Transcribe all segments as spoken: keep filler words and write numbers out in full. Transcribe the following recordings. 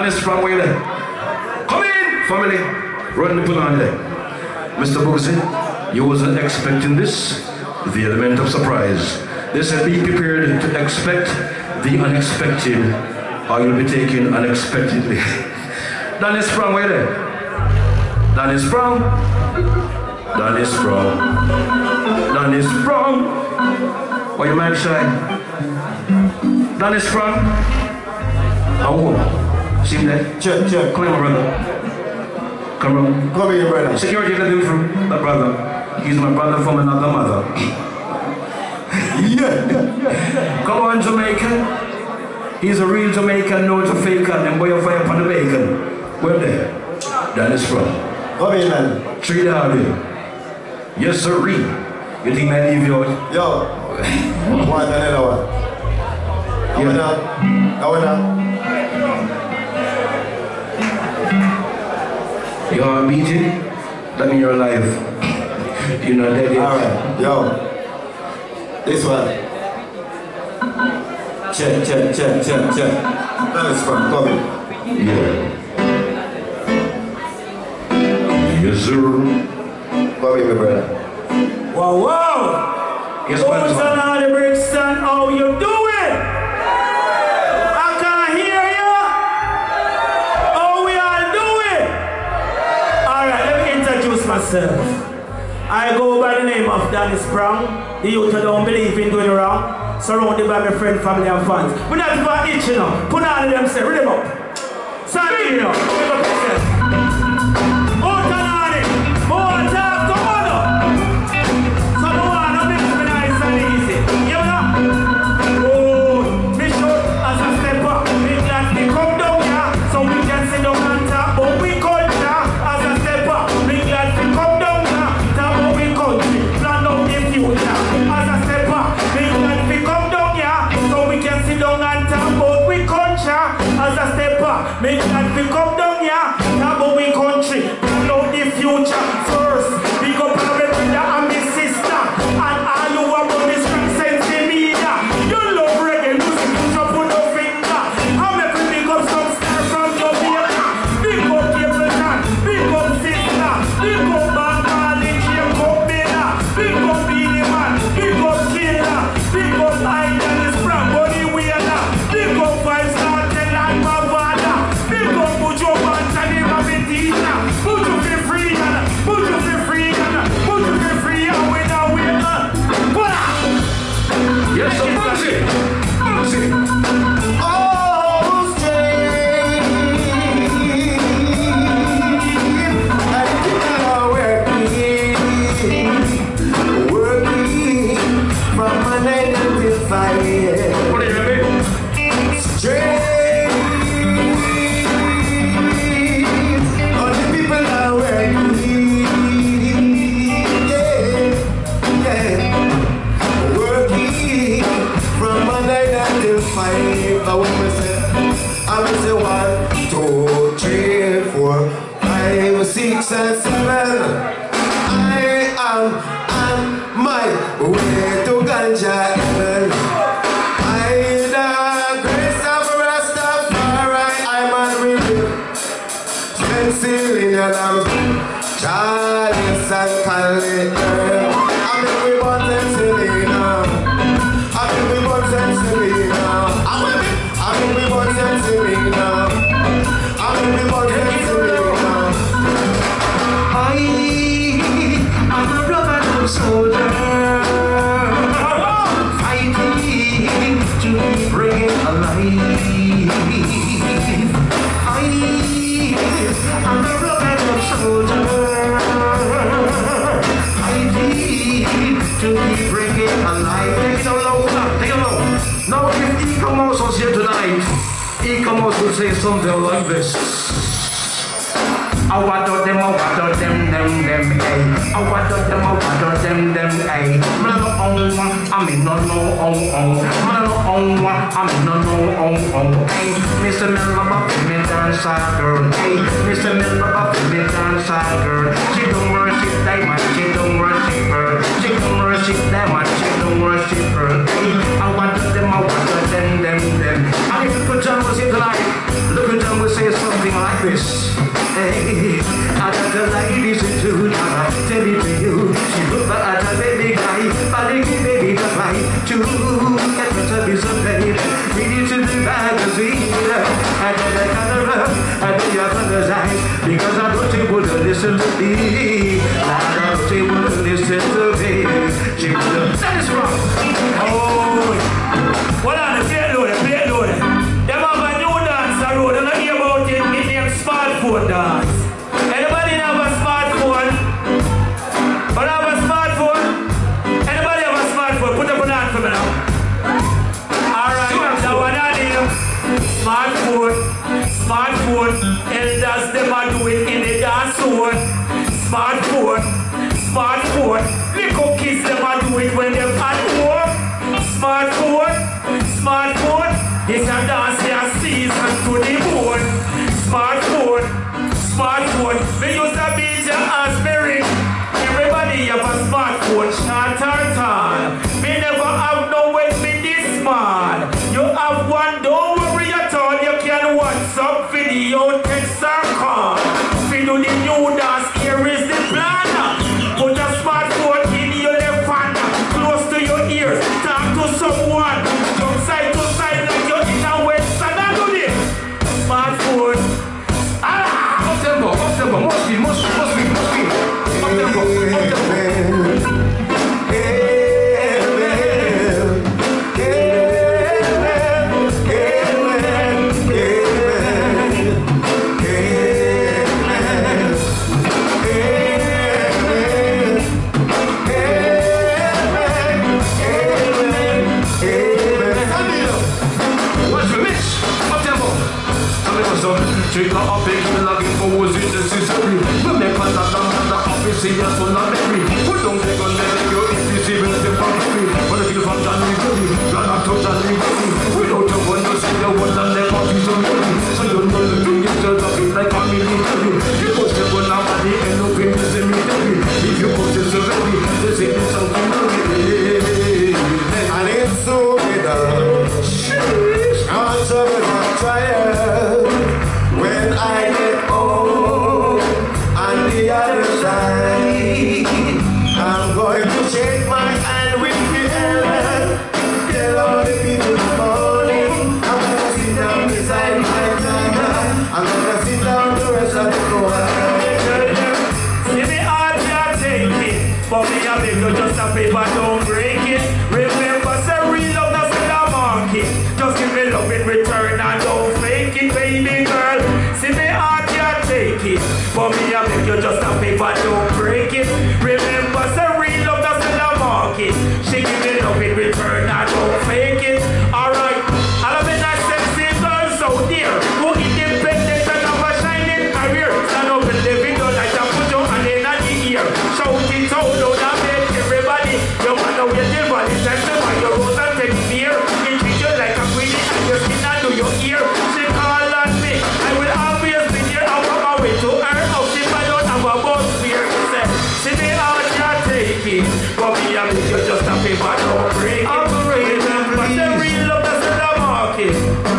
Dennis Brown, where you there? Come in, family. Run the pull on there. Mister Boosie, you wasn't expecting this. The element of surprise. They said be prepared to expect the unexpected, or you'll be taken unexpectedly. Dennis Brown, where you there? Dennis Brown. Dennis Brown. Dennis Brown. Why you man shy? Dennis Brown. Oh, see him there? Check, check. Come here, my brother. Come on. Come here, brother. Security, let him through. My brother. He's my brother from another mother. Yeah. Come on, Jamaican. He's a real Jamaican, no to fake and then boy of fire upon the bacon. Where there? Dennis Brown. Come here, man. Three down here. Yes, sir. You think I leave you out? Yo. One another one. I Yeah. wanna. I wanna. You want a meeting? That means you're alive. You're not dead yet. Alright. Yo. This one. Check, check, check, check, check. That is from coming. Yeah. Yes, sir. Come here, my brother. Wow, wow! Yes, Who's Banton. on all the Brixton? How you doing? I can't hear you. How we all doing? Alright, let me introduce myself. I go by the name of Dennis Brown. The youth who don't believe in doing wrong. Surrounded by my friend, family and fans. We're not even each, you know. Put all of them, say, read them up. Sorry, you know. Pick up yourself. Out and on it. More talk, come on up. So no one, no make me nice and easy. You know? Oh, me should, as a step up, me glad me come down here, so we can sit down and talk about we culture. As a step up, me glad me come down here, talk about we country, plan out the future. As a step up, me glad me come down here, so we can sit down and talk about we culture. As a step up, me glad me come down here, talk about we country, plan out the future. First, we go for my brother and my sister, and all you want on this strong sense in media. You love reggae music, you put no finger. How make we pick up some star from Jamaica? Big up Capleton, big up Sister, big up Van Marley, James Up Miller, big up Beanie Man, big up Killer, big up I Dennis Brown, Bunny Wheeler, big up Five Star Ten and Mavada, big up Bujo Bantani Rabitina, Bujo be free and Bujo be free and Bujo be free and we now we are. Yes, sir. Boosie. Boosie. Oh, strange. And people are working, working from a nine until five. What do you mean? Strange. All the people are working. Yeah, yeah. Working from a nine until five. I will say, I will say one, two, three, four, five, six, and seven. I am on my way to Ganja Heaven. By the grace of Rastafari, I'm on rhythm. Stencil in your lamp, Charles and Callie. I'm in we want them Selena. I'm in we want them Selena. I'm in we want them Selena. I'm in we want them Selena. I am a brother and soldier, fighting to bring it alive. I am a brother and soldier, fighting to bring it alive. Take it all out, take it all. Now, if E-Commerce was here tonight, E-Commerce would say something like this. I want to them, I want to them, them, them, eh. I want to them, I want to them, them, eh. Man, no, oh, I mean, no, no, oh, oh. Man, no, oh, I mean, no, no, oh, oh, eh. Mister Miller, but me dancer girl, eh. Mister Miller, but me dancer girl. She don't worship diamond, she don't worship her. She don't worship diamond, she don't worship her, eh. I want to them, I want to them, them, them. And if you put John was here tonight, Look at them, we say something like this. Hey, I got the ladies into now. Tell it to you. She look at a baby guy, but they give baby the right to get to be some baby. Read it to the magazine. And then I color up, and then you color's eyes. Because I don't you would listen to me. I don't you would listen to me. She would that is wrong. Oh, what on the play load, play load. Them have a new dance I wrote. I don't hear about it. It named smartphone dance. Anybody have a smartphone? But have a smartphone? Anybody have a smartphone? Put up an hand for me now. Alright, that one I need. Smartphone. Smartphone. Elders them are doing in the dance zone. Smartphone. Smartphone. Little kids them are doing when they're at home. Smartphone. Smartphone. They can dance their season to the bone. Smartphone. Smartphone. We use a beat your ass ring. Everybody have a smartphone. Short or tall. We never have no way with this man. You have one, don't worry at all. You can WhatsApp video, text or call. We do the new dance. Here is the plan. Put a smartphone in your left hand, close to your ears. Talk to someone. Jump side to side like you're in a west side. And do this. Smartphone. Ah! Up tempo, up tempo, more speed, more speed, more speed, more speed. Up tempo, up tempo. Take a up and keep looking for what's necessary. We make a lot of the office here, so not every. We don't take on the radio if you see when they're free. But if you from Johnny Goody, run out to Johnny Goody. We don't have one to see the ones that never be so good. So you know the thing is just a bit like a military. You go step on our body and look in the cemetery. If you go to the cemetery, they say it's something to and it's so bitter. Can't serve it on trial. When I get home on the other side, I'm going to shake my hand with the elder. Tell all the people good morning. I'm gonna sit down beside my father. I'm gonna sit down the rest of the night. See me heart can't take it, but me a beg you just a paper, don't break it. Remember, say real love that's in the market. Just give me love in return and don't fake it, baby girl. See me heart can't take it, but me a beg you just a paper, don't break it. Remember, say real love that's in the market. She give me love in return and don't fake it. Alright, all of the nice sexy girls out there who independent and have a shining career. Stand up in the video like a put your hand in the ear. Shout it out loud and make everybody. You wanna get the body, test them on your rose and take beer. It treat you like a queen and your skin under your ear. She call on me, I will always be here. I walk my way to her house if I don't have a bus fear. See me out, can't take it, but me and you just a paper, don't break it. Remember, the real love that's in the market.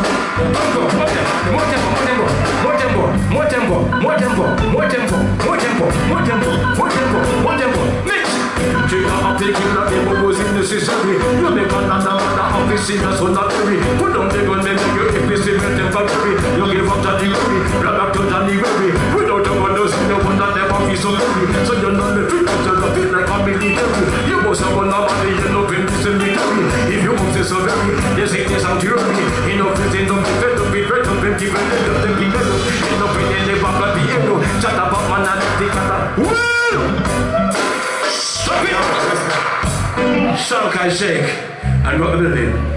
More tempo, more tempo, more tempo, more tempo, more tempo, more tempo, more tempo, more tempo, more tempo, mix. Take up, take it, that the was necessary. You make another office in a solitary. Put down the gun, then you if this event in factory. You give up Johnny Berry, run up to Johnny Berry. Without the windows, no one that never be so very. So you're not the trick, you're not it like a military. You must have one of the yellow in this military. If you want this so very, they say this out here. Enough is enough, don't be great, don't be given, don't be given. Enough in the back of the yellow. Shut up, man, and the cat. Stop it! Shank I shake and rock the building.